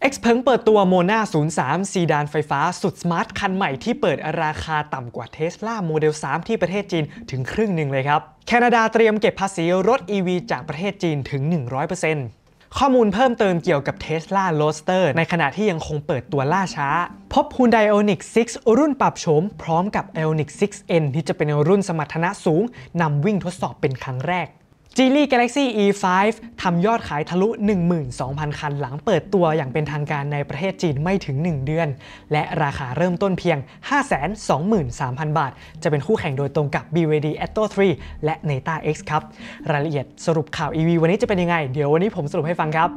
Xpeng เปิดตัว Mona 03 ซีดานไฟฟ้าสุดสมาร์ทคันใหม่ที่เปิดราคาต่ำกว่า Tesla Model 3 ที่ประเทศจีนถึงครึ่งหนึ่งเลยครับแคนาดาเตรียมเก็บภาษีรถ EV จากประเทศจีนถึง 100%ข้อมูลเพิ่มเติมเกี่ยวกับ Tesla Roadster ในขณะที่ยังคงเปิดตัวล่าช้าพบ Hyundai Ioniq 6 รุ่นปรับโฉมพร้อมกับ Ioniq 6N ที่จะเป็นรุ่นสมรรถนะสูงนำวิ่งทดสอบเป็นครั้งแรกGeely Galaxy E5 ทำยอดขายทะลุ 12,000 คันหลังเปิดตัวอย่างเป็นทางการในประเทศจีนไม่ถึง 1 เดือนและราคาเริ่มต้นเพียง 523,000 บาทจะเป็นคู่แข่งโดยตรงกับ BYD Atto 3 และ Neta X ครับรายละเอียดสรุปข่าว EV วันนี้จะเป็นยังไงเดี๋ยววันนี้ผมสรุปให้ฟังครับ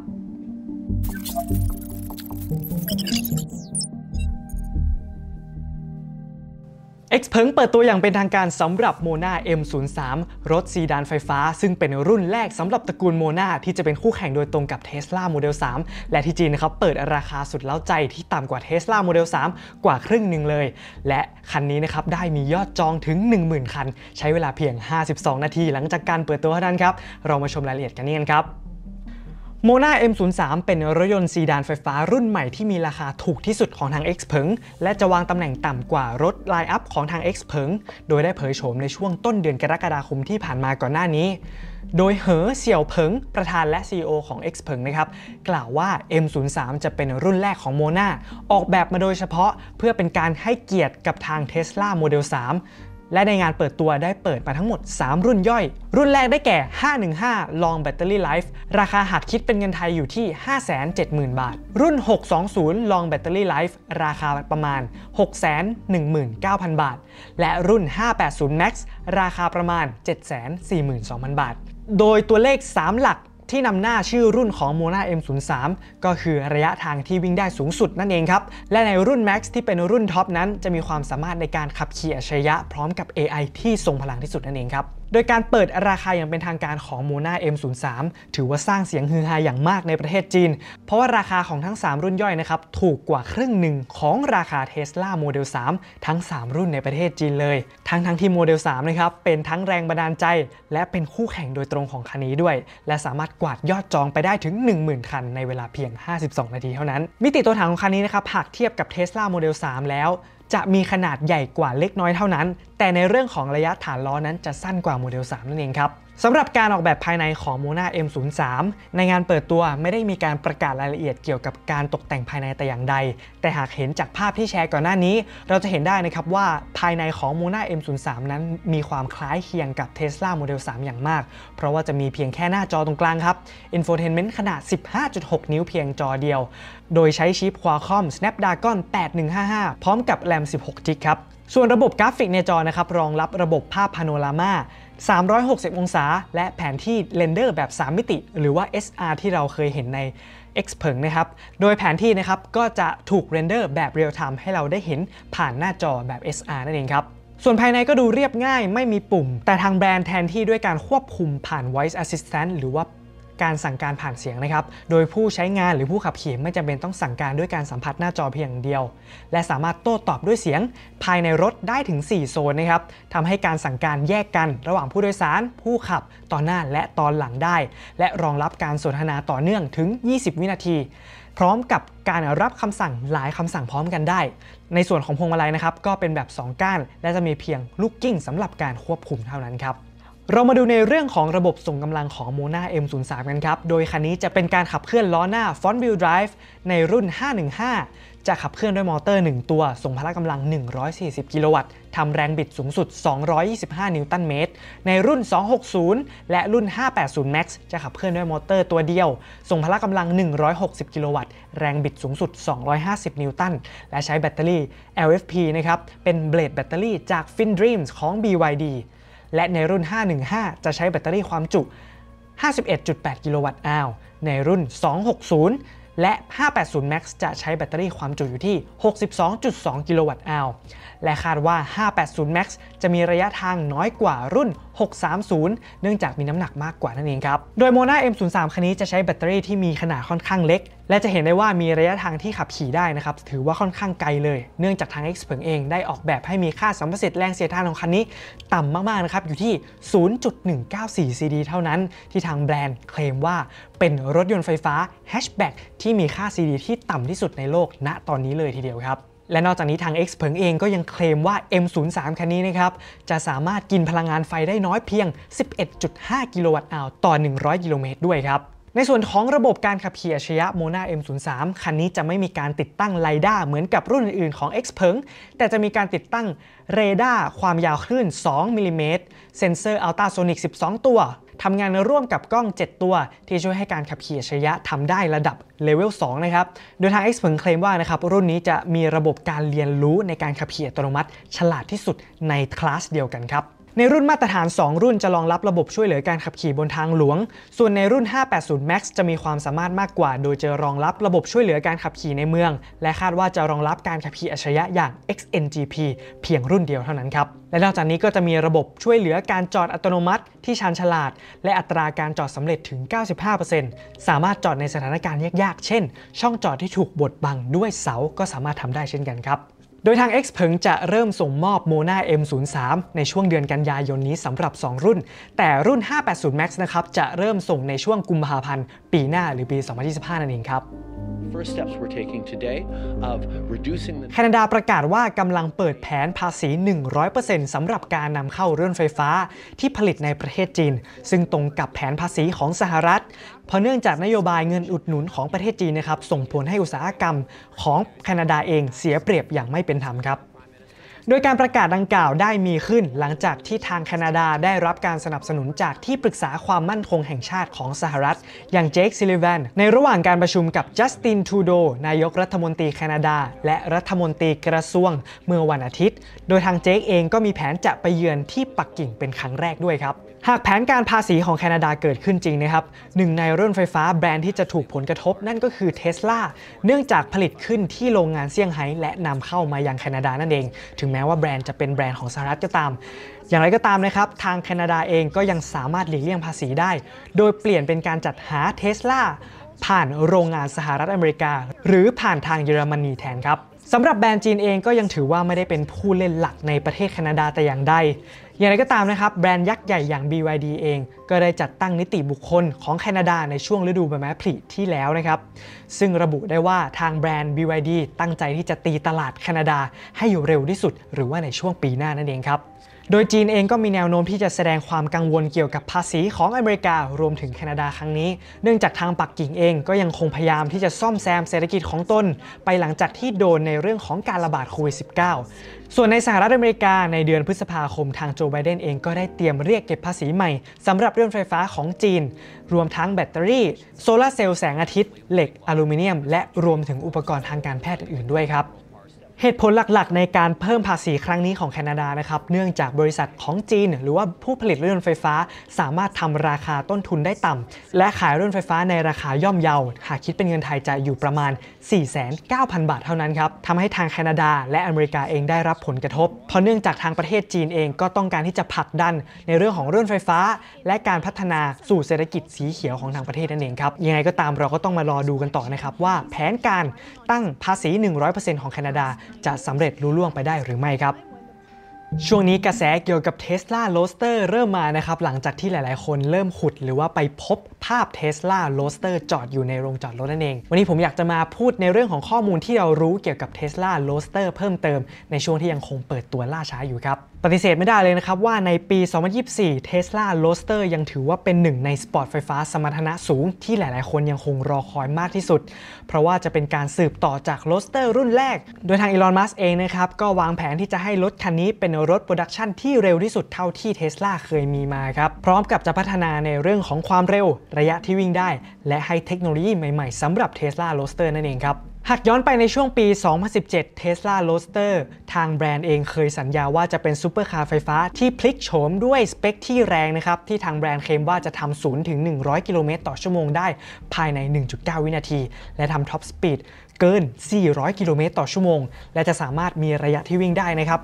Xpeng เปิดตัวอย่างเป็นทางการสำหรับ Mona M03 รถซีดานไฟฟ้าซึ่งเป็นรุ่นแรกสำหรับตระกูล Mona ที่จะเป็นคู่แข่งโดยตรงกับ Tesla Model 3 และที่จีนนะครับเปิดราคาสุดเล้าใจที่ต่ำกว่า Tesla Model 3 กว่าครึ่งหนึ่งเลยและคันนี้นะครับได้มียอดจองถึง 10,000 คันใช้เวลาเพียง 52 นาทีหลังจากการเปิดตัวเท่านั้นครับเรามาชมรายละเอียดกันนี่กันครับMona M03 เป็นรถยนต์ซีดานไฟฟ้ารุ่นใหม่ที่มีราคาถูกที่สุดของทาง Xpeng และจะวางตำแหน่งต่ำกว่ารถไลน์อัพของทาง Xpeng โดยได้เผยโฉมในช่วงต้นเดือนกรกฎาคมที่ผ่านมาก่อนหน้านี้โดยเหอเสี่ยวเผิงประธานและ CEO ของ Xpeng นะครับกล่าวว่า M03 จะเป็นรุ่นแรกของ Mona ออกแบบมาโดยเฉพาะเพื่อเป็นการให้เกียรติกับทาง Tesla Model 3และในงานเปิดตัวได้เปิดมาทั้งหมด 3 รุ่นย่อยรุ่นแรกได้แก่ 515 Long Battery Life ราคาหากคิดเป็นเงินไทยอยู่ที่ 570,000 บาทรุ่น 620 Long Battery Life ราคาประมาณ 619,000 บาทและรุ่น 580 Max ราคาประมาณ 742,000 บาทโดยตัวเลข 3 หลักที่นำหน้าชื่อรุ่นของ Mona M03 ก็คือระยะทางที่วิ่งได้สูงสุดนั่นเองครับและในรุ่น Max ที่เป็นรุ่นท็อปนั้นจะมีความสามารถในการขับขี่อัจฉริยะพร้อมกับ AI ที่ทรงพลังที่สุดนั่นเองครับโดยการเปิดราคาอย่างเป็นทางการของ Mona M03 ถือว่าสร้างเสียงฮือฮาอย่างมากในประเทศจีนเพราะว่าราคาของทั้ง3รุ่นย่อยนะครับถูกกว่าครึ่งหนึ่งของราคา Tesla Model 3 ทั้ง3รุ่นในประเทศจีนเลยทั้งที่ Model 3 นะครับเป็นทั้งแรงบันดาลใจและเป็นคู่แข่งโดยตรงของคันนี้ด้วยและสามารถกวาดยอดจองไปได้ถึง 10,000 คันในเวลาเพียง 52 นาทีเท่านั้นมิติตัวถังของคันนี้นะครับหากเทียบกับ Tesla Model 3 แล้วจะมีขนาดใหญ่กว่าเล็กน้อยเท่านั้นแต่ในเรื่องของระยะฐานล้อนั้นจะสั้นกว่าโมเดล 3 นั่นเองครับสำหรับการออกแบบภายในของ Mona M03 ในงานเปิดตัวไม่ได้มีการประกาศรายละเอียดเกี่ยวกับการตกแต่งภายในแต่อย่างใดแต่หากเห็นจากภาพที่แชร์ก่อนหน้านี้เราจะเห็นได้นะครับว่าภายในของ Mona M03 นั้นมีความคล้ายเคียงกับ Tesla Model 3 อย่างมากเพราะว่าจะมีเพียงแค่หน้าจอตรงกลางครับ Infotainment ขนาด 15.6 นิ้วเพียงจอเดียวโดยใช้ชิป Qualcomm Snapdragon 8155 พร้อมกับ RAM 16 GB ครับส่วนระบบกราฟิกในจอนะครับรองรับระบบภาพพาโนรามา360 องศาและแผนที่เรนเดอร์แบบ 3 มิติหรือว่า SR ที่เราเคยเห็นใน Xpeng นะครับโดยแผนที่นะครับก็จะถูกเรนเดอร์แบบเรียลไทม์ให้เราได้เห็นผ่านหน้าจอแบบ SR นั่นเองครับส่วนภายในก็ดูเรียบง่ายไม่มีปุ่มแต่ทางแบรนด์แทนที่ด้วยการควบคุมผ่าน Voice Assistant หรือว่าการสั่งการผ่านเสียงนะครับโดยผู้ใช้งานหรือผู้ขับขี่ไม่จำเป็นต้องสั่งการด้วยการสัมผัสหน้าจอเพียงอย่างเดียวและสามารถโต้ตอบด้วยเสียงภายในรถได้ถึง 4 โซนนะครับทำให้การสั่งการแยกกันระหว่างผู้โดยสารผู้ขับตอนหน้าและตอนหลังได้และรองรับการสนทนาต่อเนื่องถึง 20 วินาทีพร้อมกับการรับคำสั่งหลายคำสั่งพร้อมกันได้ในส่วนของพวงมาลัยนะครับก็เป็นแบบ2ก้านและจะมีเพียงลูกกิ้งสำหรับการควบคุมเท่านั้นครับเรามาดูในเรื่องของระบบส่งกำลังของ Mona M03 กันครับโดยคันนี้จะเป็นการขับเคลื่อนล้อหน้า Front Wheel Drive ในรุ่น 515 จะขับเคลื่อนด้วยมอเตอร์ 1 ตัวส่งพละกำลัง 140 กิโลวัตต์ทำแรงบิดสูงสุด 225 นิวตันเมตรในรุ่น 260 และรุ่น 580 Max จะขับเคลื่อนด้วยมอเตอร์ตัวเดียวส่งพละกำลัง 160 กิโลวัตต์แรงบิดสูงสุด 250 นิวตันและใช้แบตเตอรี่ LFP นะครับเป็นเบลดแบตเตอรี่จาก FinDreams ของ BYDและในรุ่น 515 จะใช้แบตเตอรี่ความจุ 51.8 กิโลวัตต์อาวในรุ่น 260 และ 580 Max จะใช้แบตเตอรี่ความจุอยู่ที่ 62.2 กิโลวัตต์อาวและคาดว่า 580 Max จะมีระยะทางน้อยกว่ารุ่น 630 เนื่องจากมีน้ำหนักมากกว่านั่นเองครับโดย Mona M03 คันนี้จะใช้แบตเตอรี่ที่มีขนาดค่อนข้างเล็กและจะเห็นได้ว่ามีระยะทางที่ขับขี่ได้นะครับถือว่าค่อนข้างไกลเลยเนื่องจากทาง XPeng เองได้ออกแบบให้มีค่าสัมประสิทธิ์แรงเสียดทานของคันนี้ต่ำมากๆนะครับอยู่ที่ 0.194 CD เท่านั้นที่ทางแบรนด์เคลมว่าเป็นรถยนต์ไฟฟ้าแฮชแบ็กที่มีค่า CD ที่ต่ำที่สุดในโลกณตอนนี้เลยทีเดียวครับและนอกจากนี้ทาง XPeng เองก็ยังเคลมว่า M03 คันนี้นะครับจะสามารถกินพลังงานไฟได้น้อยเพียง 11.5 กิโลวัตต์อาวร์ต่อ 100 กิโลเมตรด้วยครับในส่วนของระบบการขับขี่อัจฉริยะ Mona M03 คันนี้จะไม่มีการติดตั้งไลด้าเหมือนกับรุ่นอื่นๆของ XPeng แต่จะมีการติดตั้งเรดาร์ความยาวคลื่น 2 มิลลิเมตรเซ็นเซอร์อัลตราโซนิก 12 ตัวทำงานร่วมกับกล้อง 7 ตัวที่ช่วยให้การขับขี่อัจฉริยะทำได้ระดับเลเวล 2 นะครับโดยทาง XPeng เคลมว่านะครับรุ่นนี้จะมีระบบการเรียนรู้ในการขับขี่อัตโนมัติฉลาดที่สุดในคลาสเดียวกันครับในรุ่นมาตรฐาน 2 รุ่นจะรองรับระบบช่วยเหลือการขับขี่บนทางหลวงส่วนในรุ่น 580 Max จะมีความสามารถมากกว่าโดยจะรองรับระบบช่วยเหลือการขับขี่ในเมืองและคาดว่าจะรองรับการขับขี่อัจฉริยะอย่าง XNGP เพียงรุ่นเดียวเท่านั้นครับและนอกจากนี้ก็จะมีระบบช่วยเหลือการจอดอัตโนมัติที่ชาญฉลาดและอัตราการจอดสำเร็จถึง 95% สามารถจอดในสถานการณ์ยากๆเช่นช่องจอดที่ถูกบดบังด้วยเสาก็สามารถทำได้เช่นกันครับโดยทาง XPeng จะเริ่มส่งมอบ Mona M03 ในช่วงเดือนกันยายนนี้สำหรับ 2 รุ่นแต่รุ่น 580 Max นะครับจะเริ่มส่งในช่วงกุมภาพันธ์ปีหน้าหรือปี 2025 นั่นเองครับแคนาดาประกาศว่ากำลังเปิดแผนภาษี 100% สำหรับการนำเข้ารถไฟฟ้าที่ผลิตในประเทศจีนซึ่งตรงกับแผนภาษีของสหรัฐเพราะเนื่องจากนโยบายเงินอุดหนุนของประเทศจีนนะครับส่งผลให้อุตสาหกรรมของแคนาดาเองเสียเปรียบอย่างไม่เป็นธรรมครับโดยการประกาศดังกล่าวได้มีขึ้นหลังจากที่ทางแคนาดาได้รับการสนับสนุนจากที่ปรึกษาความมั่นคงแห่งชาติของสหรัฐอย่างเจค ซิลลิแวนในระหว่างการประชุมกับจัสติน ทรูโดนายกรัฐมนตรีแคนาดาและรัฐมนตรีกระทรวงเมื่อวันอาทิตย์โดยทางเจคเองก็มีแผนจะไปเยือนที่ปักกิ่งเป็นครั้งแรกด้วยครับหากแผนการภาษีของแคนาดาเกิดขึ้นจริงนะครับหนึ่งในรถไฟฟ้าแบรนด์ที่จะถูกผลกระทบนั่นก็คือ Tesla เนื่องจากผลิตขึ้นที่โรงงานเซี่ยงไฮ้และนำเข้ามายังแคนาดานั่นเองถึงแม้ว่าแบรนด์จะเป็นแบรนด์ของสหรัฐก็ตามอย่างไรก็ตามนะครับทางแคนาดาเองก็ยังสามารถหลีกเลี่ยงภาษีได้โดยเปลี่ยนเป็นการจัดหา Tesla ผ่านโรงงานสหรัฐอเมริกาหรือผ่านทางเยอรมนีแทนครับสำหรับแบรนด์จีนเองก็ยังถือว่าไม่ได้เป็นผู้เล่นหลักในประเทศแคนาดาแต่อย่างใดอย่างไรก็ตามนะครับแบรนด์ยักษ์ใหญ่อย่าง BYD เองก็ได้จัดตั้งนิติบุคคลของแคนาดาในช่วงฤดูใบไม้ผลิที่แล้วนะครับซึ่งระบุได้ว่าทางแบรนด์ BYD ตั้งใจที่จะตีตลาดแคนาดาให้อยู่เร็วที่สุดหรือว่าในช่วงปีหน้านั่นเองครับโดยจีนเองก็มีแนวโน้มที่จะแสดงความกังวลเกี่ยวกับภาษีของอเมริการวมถึงแคนาดาครั้งนี้เนื่องจากทางปักกิ่งเองก็ยังคงพยายามที่จะซ่อมแซมเศรษฐกิจของตนไปหลังจากที่โดนในเรื่องของการระบาดโควิด -19 ส่วนในสหรัฐอเมริกาในเดือนพฤษภาคมทางโจไบเดนเองก็ได้เตรียมเรียกเก็บภาษีใหม่สำหรับรถไฟฟ้าของจีนรวมทั้งแบตเตอรี่โซลาร์เซลล์แสงอาทิตย์เหล็กอลูมิเนียมและรวมถึงอุปกรณ์ทางการแพทย์อื่นๆด้วยครับเหตุผลหลักๆในการเพิ่มภาษีครั้งนี้ของแคนาดานะครับเนื่องจากบริษัทของจีนหรือว่าผู้ผลิตรถยนต์ไฟฟ้าสามารถทำราคาต้นทุนได้ต่ำและขายรถไฟฟ้าในราคาย่อมเยาหากคิดเป็นเงินไทยจะอยู่ประมาณ 490,000 บาทเท่านั้นครับทำให้ทางแคนาดาและอเมริกาเองได้รับผลกระทบเพราะเนื่องจากทางประเทศจีนเองก็ต้องการที่จะผลักดันในเรื่องของรถไฟฟ้าและการพัฒนาสู่เศรษฐกิจสีเขียวของทางประเทศนั่นเองครับยังไงก็ตามเราก็ต้องมารอดูกันต่อนะครับว่าแผนการตั้งภาษี 100% ของแคนาดาจะสำเร็จลุล่วงไปได้หรือไม่ครับช่วงนี้กระแสเกี่ยวกับ Tesla Roadster เริ่มมานะครับหลังจากที่หลายๆคนเริ่มขุดหรือว่าไปพบภาพ Tesla Roadster จอดอยู่ในโรงจอดรถนั่นเองวันนี้ผมอยากจะมาพูดในเรื่องของข้อมูลที่เรารู้เกี่ยวกับ Tesla Roadster เพิ่มเติมในช่วงที่ยังคงเปิดตัวล่าช้าอยู่ครับปฏิเสธไม่ได้เลยนะครับว่าในปี 2024 Tesla Roadster ยังถือว่าเป็นหนึ่งในสปอร์ตไฟฟ้าสมรรถนะสูงที่หลายๆคนยังคงรอคอยมากที่สุดเพราะว่าจะเป็นการสืบต่อจาก Roadster รุ่นแรกโดยทาง Elon Musk เองนะครับก็วางแผนที่จะให้รถคันนี้เป็นรถโปรดักชันที่เร็วที่สุดเท่าที่ Tesla เคยมีมาครับพร้อมกับจะพัฒนาในเรื่องของความเร็วระยะที่วิ่งได้และให้เทคโนโลยีใหม่ๆสำหรับ Tesla Roadster นั่นเองครับหากย้อนไปในช่วงปี 2017 Tesla Roadster ทางแบรนด์เองเคยสัญญาว่าจะเป็นซูเปอร์คาร์ไฟฟ้าที่พลิกโฉมด้วยสเปคที่แรงนะครับที่ทางแบรนด์เคลมว่าจะทำ0 ถึง 100 กิโลเมตรต่อชั่วโมงได้ภายใน 1.9 วินาทีและทำท็อปสปีดเกิน 400 กิโลเมตรต่อชั่วโมงและจะสามารถมีระยะที่วิ่งได้นะครับ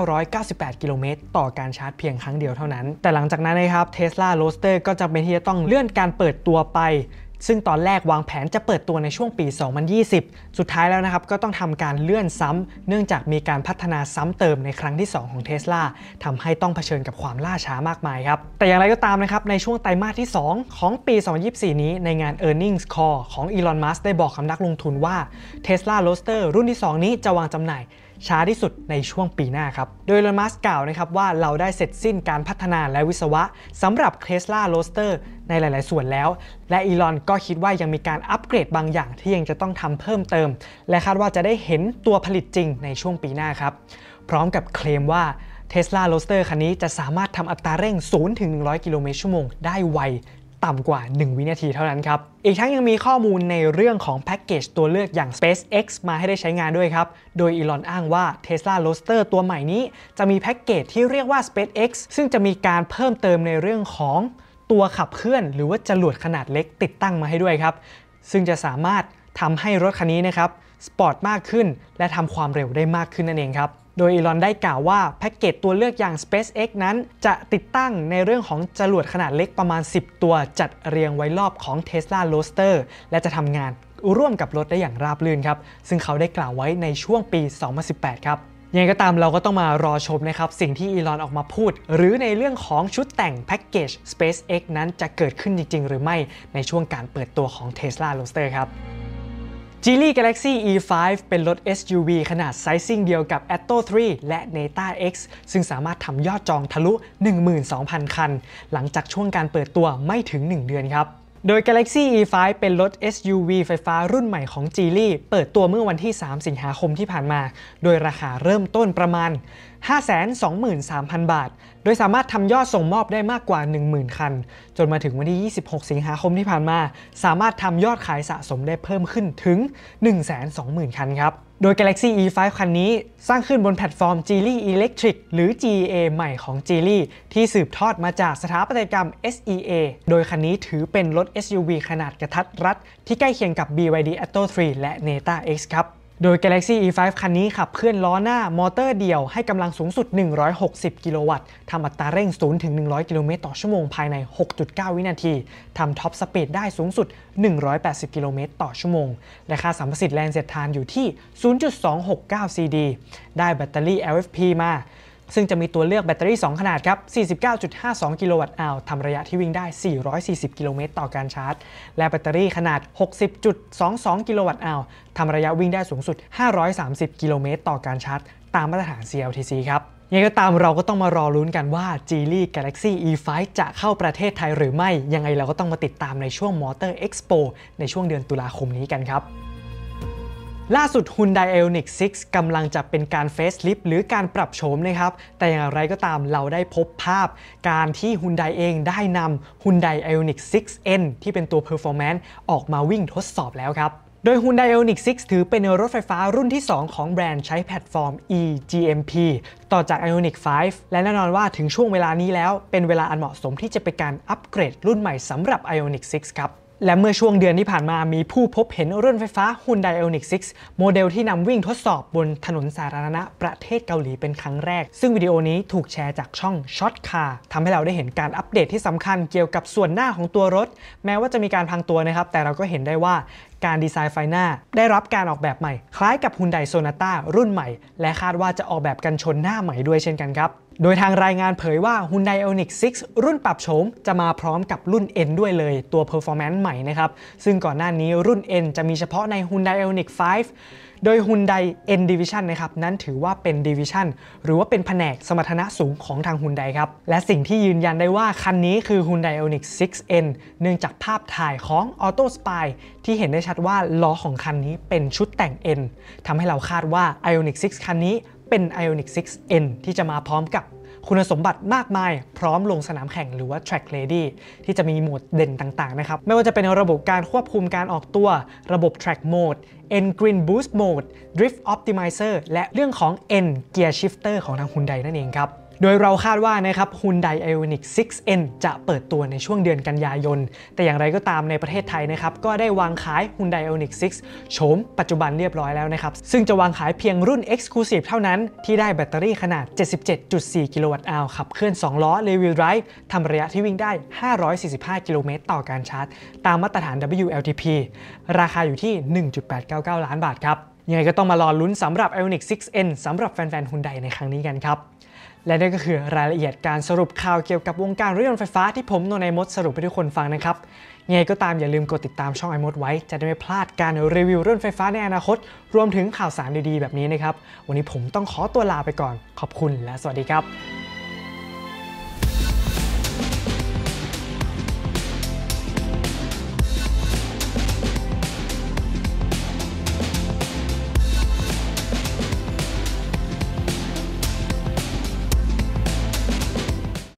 998 กิโลเมตรต่อการชาร์จเพียงครั้งเดียวเท่านั้นแต่หลังจากนั้นนะครับ Tesla Roadster ก็จำเป็นที่จะต้องเลื่อนการเปิดตัวไปซึ่งตอนแรกวางแผนจะเปิดตัวในช่วงปี 2020 สุดท้ายแล้วนะครับก็ต้องทำการเลื่อนซ้ำเนื่องจากมีการพัฒนาซ้ำเติมในครั้งที่ 2 ของ Tesla ทำให้ต้องเผชิญกับความล่าช้ามากมายครับแต่อย่างไรก็ตามนะครับในช่วงไตรมาสที่ 2 ของปี 2024 นี้ในงาน Earnings Call ของ Elon Musk ได้บอกกับนักลงทุนว่า Tesla Roadster รุ่นที่ 2 นี้จะวางจำหน่ายช้าที่สุดในช่วงปีหน้าครับโดยอีลอนมัสก์กล่าวนะครับว่าเราได้เสร็จสิ้นการพัฒนาและวิศวะสำหรับ Tesla Roadster ในหลายๆส่วนแล้วและอีลอนก็คิดว่ายังมีการอัปเกรดบางอย่างที่ยังจะต้องทำเพิ่มเติมและคาดว่าจะได้เห็นตัวผลิตจริงในช่วงปีหน้าครับพร้อมกับเคลมว่า Tesla Roadster คันนี้จะสามารถทำอัตราเร่ง0 ถึง 100 กิโลเมตรชั่วโมงได้ไวต่ำกว่า 1 วินาทีเท่านั้นครับอีกทั้งยังมีข้อมูลในเรื่องของแพ็กเกจตัวเลือกอย่าง SpaceX มาให้ได้ใช้งานด้วยครับโดยอีลอนอ้างว่า Tesla Roadster ตัวใหม่นี้จะมีแพ็กเกจที่เรียกว่า SpaceX ซึ่งจะมีการเพิ่มเติมในเรื่องของตัวขับเคลื่อนหรือว่าจรวดขนาดเล็กติดตั้งมาให้ด้วยครับซึ่งจะสามารถทำให้รถคันนี้นะครับสปอร์ตมากขึ้นและทำความเร็วได้มากขึ้นนั่นเองครับโดยอีลอนได้กล่าวว่าแพ็กเกจตัวเลือกอย่าง SpaceX นั้นจะติดตั้งในเรื่องของจรวดขนาดเล็กประมาณ 10 ตัวจัดเรียงไว้รอบของ Tesla Roadster และจะทำงานร่วมกับรถได้อย่างราบรื่นครับซึ่งเขาได้กล่าวไว้ในช่วงปี 2018 ครับยังไงก็ตามเราก็ต้องมารอชมนะครับสิ่งที่อีลอนออกมาพูดหรือในเรื่องของชุดแต่งแพ็กเกจ SpaceX นั้นจะเกิดขึ้นจริงๆหรือไม่ในช่วงการเปิดตัวของ Tesla Roadster ครับGeely Galaxy E5 เป็นรถ SUV ขนาดไซซิ่งเดียวกับ Atto 3 และ Neta X ซึ่งสามารถทำยอดจองทะลุ 12,000 คันหลังจากช่วงการเปิดตัวไม่ถึง 1 เดือนครับโดย Galaxy E5 เป็นรถ SUV ไฟฟ้ารุ่นใหม่ของ Geely เปิดตัวเมื่อวันที่ 3 สิงหาคมที่ผ่านมาโดยราคาเริ่มต้นประมาณ 523,000 บาทโดยสามารถทำยอดส่งมอบได้มากกว่า 10,000 คันจนมาถึงวันที่ 26 สิงหาคมที่ผ่านมาสามารถทำยอดขายสะสมได้เพิ่มขึ้นถึง 120,000 คันครับโดย Galaxy E5 คันนี้สร้างขึ้นบนแพลตฟอร์ม Geely Electric หรือ GEA ใหม่ของ Geely ที่สืบทอดมาจากสถาปัตยกรรม SEA โดยคันนี้ถือเป็นรถ SUV ขนาดกระทัดรัดที่ใกล้เคียงกับ BYD Atto 3 และ Neta X ครับโดย Galaxy E5 คันนี้ขับเคลื่อนล้อหน้ามอเตอร์เดี่ยวให้กำลังสูงสุด 160 กิโลวัตต์ทำอัตราเร่ง0 ถึง 100 กิโลเมตรต่อชั่วโมงภายใน 6.9 วินาทีทำท็อปสปีดได้สูงสุด 180 กิโลเมตรต่อชั่วโมงและค่าสัมประสิทธิ์แรงเสียดทานอยู่ที่ 0.269 CD ได้แบตเตอรี่ LFP มาซึ่งจะมีตัวเลือกแบตเตอรี่ 2 ขนาดครับ 49.52 กิโลวัตต์อัลทำระยะที่วิ่งได้ 440 กิโลเมตรต่อการชาร์จและแบตเตอรี่ขนาด 60.22 กิโลวัตต์อัลทำระยะวิ่งได้สูงสุด 530 กิโลเมตรต่อการชาร์จตามมาตรฐาน CLTC ครับยังไงก็ตามเราก็ต้องมารอลุ้นกันว่า Geely Galaxy E5 จะเข้าประเทศไทยหรือไม่ยังไงเราก็ต้องมาติดตามในช่วง Motor Expo ในช่วงเดือนตุลาคมนี้กันครับล่าสุด Hyundai Ioniq 6 กำลังจะเป็นการเฟซลิฟต์หรือการปรับโฉมนะครับแต่อย่างไรก็ตามเราได้พบภาพการที่ Hyundai เองได้นำ Hyundai Ioniq 6N ที่เป็นตัว Performance ออกมาวิ่งทดสอบแล้วครับโดย Hyundai Ioniq 6 ถือเป็นรถไฟฟ้ารุ่นที่ 2 ของแบรนด์ใช้แพลตฟอร์ม eGMP ต่อจาก Ioniq 5 และแน่นอนว่าถึงช่วงเวลานี้แล้วเป็นเวลาอันเหมาะสมที่จะเป็นการอัปเกรดรุ่นใหม่สำหรับ Ioniq 6 ครับและเมื่อช่วงเดือนที่ผ่านมามีผู้พบเห็นรถไฟฟ้า Hyundai Ioniq 6 โมเดลที่นำวิ่งทดสอบบนถนนสาธารณะประเทศเกาหลีเป็นครั้งแรกซึ่งวิดีโอนี้ถูกแชร์จากช่อง Shot Car ทำให้เราได้เห็นการอัปเดตที่สำคัญเกี่ยวกับส่วนหน้าของตัวรถแม้ว่าจะมีการพังตัวนะครับแต่เราก็เห็นได้ว่าการดีไซน์ไฟหน้าได้รับการออกแบบใหม่คล้ายกับ Hyundai Sonata รุ่นใหม่และคาดว่าจะออกแบบกันชนหน้าใหม่ด้วยเช่นกันครับโดยทางรายงานเผยว่า Hyundai Ioniq 6 รุ่นปรับโฉมจะมาพร้อมกับรุ่น N ด้วยเลยตัว Performance ใหม่นะครับซึ่งก่อนหน้านี้รุ่น N จะมีเฉพาะใน Hyundai Ioniq 5 โดย Hyundai N Division นะครับนั้นถือว่าเป็น Division หรือว่าเป็นแผนกสมรรถนะสูงของทาง Hyundai ครับและสิ่งที่ยืนยันได้ว่าคันนี้คือ Hyundai Ioniq 6N เนื่องจากภาพถ่ายของ Auto Spy ที่เห็นได้ชัดว่าล้อของคันนี้เป็นชุดแต่ง N ทำให้เราคาดว่า Ioniq 6 คันนี้เป็น Ioniq 6N ที่จะมาพร้อมกับคุณสมบัติมากมายพร้อมลงสนามแข่งหรือว่า track ready ที่จะมีโหมดเด่นต่างๆนะครับไม่ว่าจะเป็นระบบการควบคุมการออกตัวระบบ track mode N Green Boost Mode Drift Optimizer และเรื่องของ N Gear Shifter ของทาง Hyundai นั่นเองครับโดยเราคาดว่านะครับ Hyundai Ioniq 6N จะเปิดตัวในช่วงเดือนกันยายนแต่อย่างไรก็ตามในประเทศไทยนะครับก็ได้วางขาย Hyundai Ioniq 6 โฉมปัจจุบันเรียบร้อยแล้วนะครับซึ่งจะวางขายเพียงรุ่น Exclusive เท่านั้นที่ได้แบตเตอรี่ขนาด 77.4 กิโลวัตต์อวขับเคลื่อน2ล้อ Rear Wheel Drive ทำระยะที่วิ่งได้ 545 กิโลเมตรต่อการชาร์จตามมาตรฐาน WLTP ราคาอยู่ที่ 1.899 ล้านบาทครับยังไงก็ต้องมารอลุ้นสำหรับ Ioniq 6N สำหรับแฟนๆ Hyundai ในครั้งนี้กันครับและนั่นก็คือรายละเอียดการสรุปข่าวเกี่ยวกับวงการรถยนต์ไฟฟ้าที่ผมโนนายมดสรุปให้ทุกคนฟังนะครับยังไงก็ตามอย่าลืมกดติดตามช่องไอมดไว้จะได้ไม่พลาดการรีวิวรถไฟฟ้าในอนาคตรวมถึงข่าวสารดีๆแบบนี้นะครับวันนี้ผมต้องขอตัวลาไปก่อนขอบคุณและสวัสดีครับ